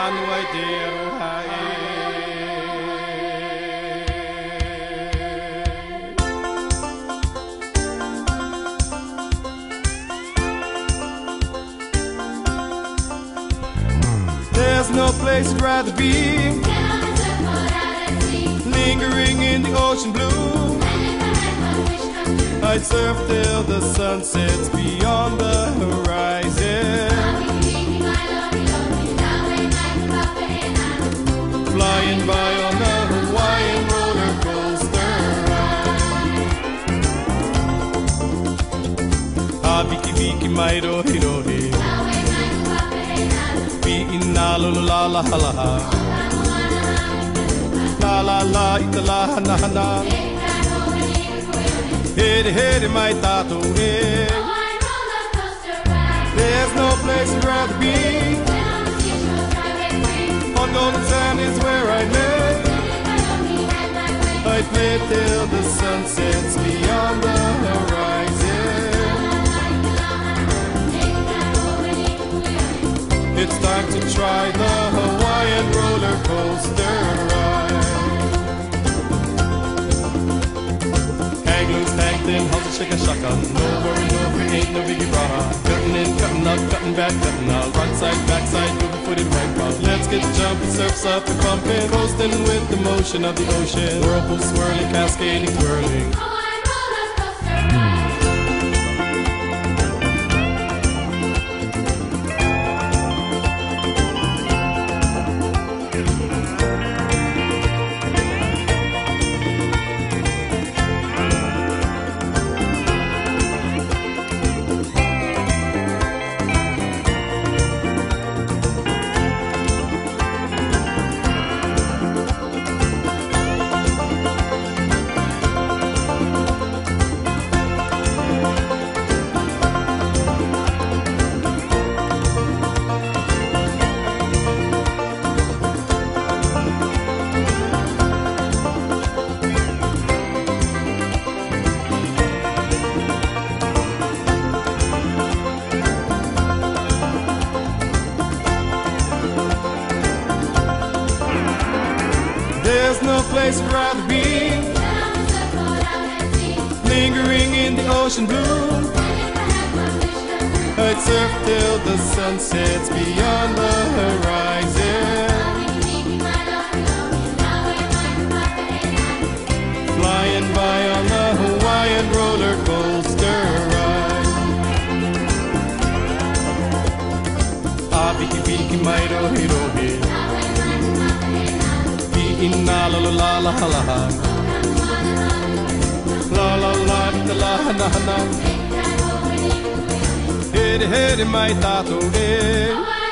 Anuaitero hae. There's no place I'd rather be, lingering in the ocean blue. I'd surf till the sun sets beyond the horizon, flying by on the Hawaiian roller coaster ride. Ah, biki biki mai rohi rohi, bi'ina lulu la la ha la ha, la la la ita la hana hana, hede hede mai tato eh. There's no place I'd rather be, on golden sand is where I live. I play till the sun sets beyond the horizon. It's time to try the Hawaiian roller coaster ride. Hang loose, hang thin, hustle, shake a shaka. No worry, no fear, ain't no biggie brother. Cutting in, cutting up, cutting back, cutting out. Right side, back side, moving footed right out. Let's get jumping, surfs up and pumping, coasting with the motion of the ocean. Whirlpool swirling, cascading, twirling. There's no place I'd rather be, lingering in the ocean blue. I'd surf till the sun sets beyond the horizon, flying by on the Hawaiian roller coaster ride. Ah, biki biki mai rohi rohi, bi'ina la la la la la la, la la la ita la hana hana, hede hede mai tato eh.